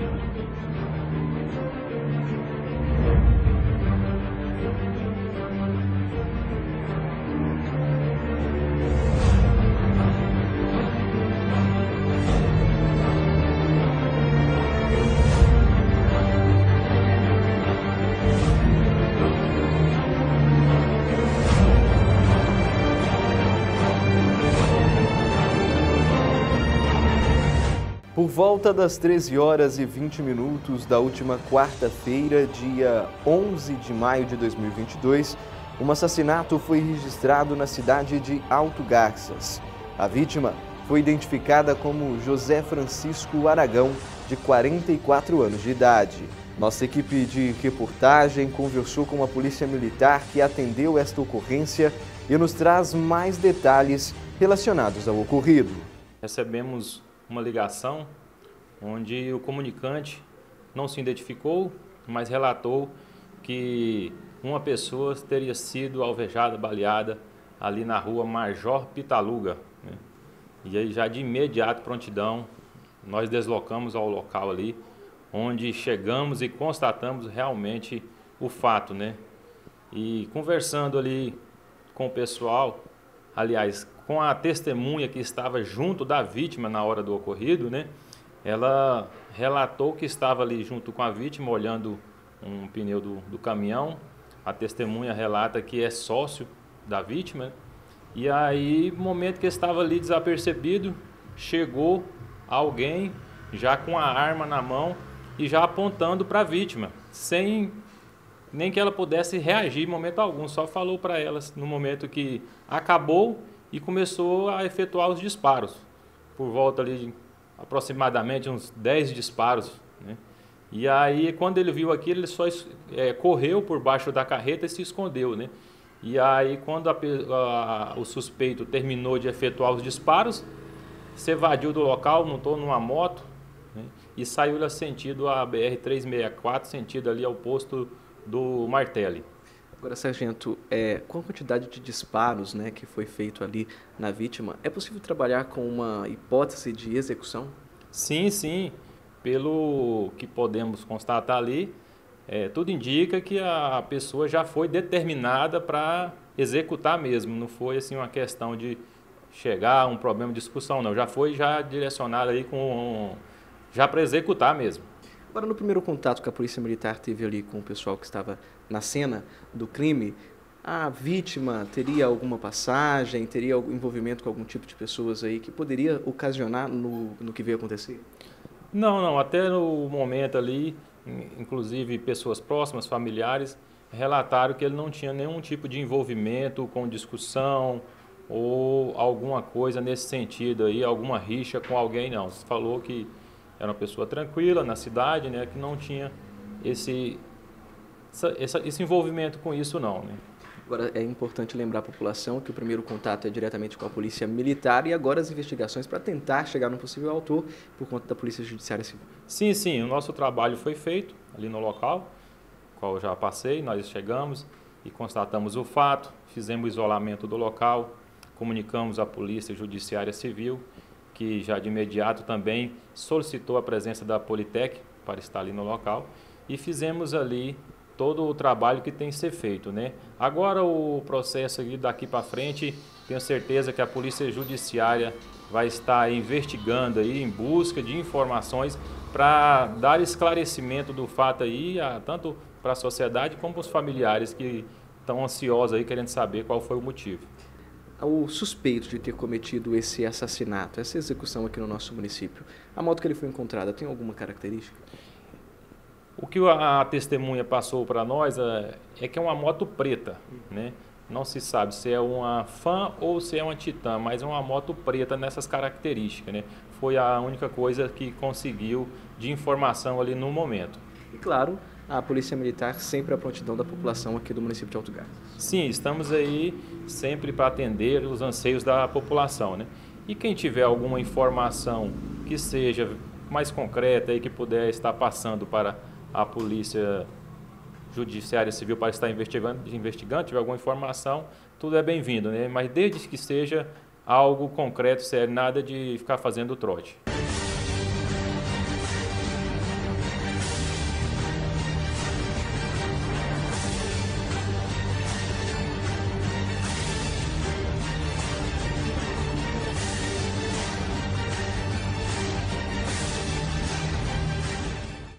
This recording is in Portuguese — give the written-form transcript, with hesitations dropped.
Por volta das 13 horas e 20 minutos da última quarta-feira, dia 11 de maio de 2022, um assassinato foi registrado na cidade de Alto Garças. A vítima foi identificada como José Francisco Aragão, de 44 anos de idade. Nossa equipe de reportagem conversou com a Polícia Militar que atendeu esta ocorrência e nos traz mais detalhes relacionados ao ocorrido. Recebemos uma ligação onde o comunicante não se identificou, mas relatou que uma pessoa teria sido alvejada, baleada ali na rua Major Pitaluga, né? E aí já de imediato, prontidão, nós deslocamos ao local ali, onde chegamos e constatamos realmente o fato, né? E conversando ali com o pessoal, aliás, com a testemunha que estava junto da vítima na hora do ocorrido, né? Ela relatou que estava ali junto com a vítima, olhando um pneu do caminhão. A testemunha relata que é sócio da vítima. E aí, no momento que estava ali desapercebido, chegou alguém já com a arma na mão e já apontando para a vítima, sem nem que ela pudesse reagir em momento algum. Só falou para ela no momento que acabou e começou a efetuar os disparos, por volta ali de aproximadamente uns 10 disparos, né? E aí, quando ele viu aquilo, ele só correu por baixo da carreta e se escondeu, né? E aí, quando o suspeito terminou de efetuar os disparos, se evadiu do local, montou numa moto, né? E saiu sentido a BR-364, sentido ali ao posto do Martelli. Agora, sargento, com a quantidade de disparos, né, que foi feito ali na vítima, é possível trabalhar com uma hipótese de execução? Sim, sim. Pelo que podemos constatar ali, tudo indica que a pessoa já foi determinada para executar mesmo. Não foi assim uma questão de chegar a um problema de discussão, não. Já foi direcionada aí já para executar mesmo. Agora, no primeiro contato que a Polícia Militar teve ali com o pessoal que estava na cena do crime, a vítima teria alguma passagem, teria algum envolvimento com algum tipo de pessoas aí que poderia ocasionar no que veio acontecer? Não. Até no momento ali, inclusive pessoas próximas, familiares, relataram que ele não tinha nenhum tipo de envolvimento com discussão ou alguma coisa nesse sentido aí, alguma rixa com alguém, não. Você falou que era uma pessoa tranquila na cidade, né, que não tinha esse envolvimento com isso, não, né? Agora, é importante lembrar a população que o primeiro contato é diretamente com a Polícia Militar e agora as investigações para tentar chegar no possível autor por conta da Polícia Judiciária Civil. Sim, o nosso trabalho foi feito ali no local, qual eu já passei, nós chegamos e constatamos o fato, fizemos o isolamento do local, comunicamos à Polícia Judiciária Civil, que já de imediato também solicitou a presença da Politec para estar ali no local e fizemos ali todo o trabalho que tem que ser feito, né? Agora o processo aqui daqui para frente, tenho certeza que a Polícia Judiciária vai estar investigando aí em busca de informações para dar esclarecimento do fato aí, tanto para a sociedade como para os familiares que estão ansiosos aí querendo saber qual foi o motivo. O suspeito de ter cometido esse assassinato, essa execução aqui no nosso município, a moto que ele foi encontrada tem alguma característica? O que a testemunha passou para nós é que é uma moto preta, né? Não se sabe se é uma Fan ou se é uma Titan, mas é uma moto preta nessas características, né? Foi a única coisa que conseguiu de informação ali no momento. E claro, a Polícia Militar sempre à prontidão da população aqui do município de Alto Garças. Sim, estamos aí sempre para atender os anseios da população, né? E quem tiver alguma informação que seja mais concreta e que puder estar passando para a Polícia Judiciária Civil para estar investigando, tiver alguma informação, tudo é bem-vindo, né? Mas desde que seja algo concreto, sério, nada de ficar fazendo trote.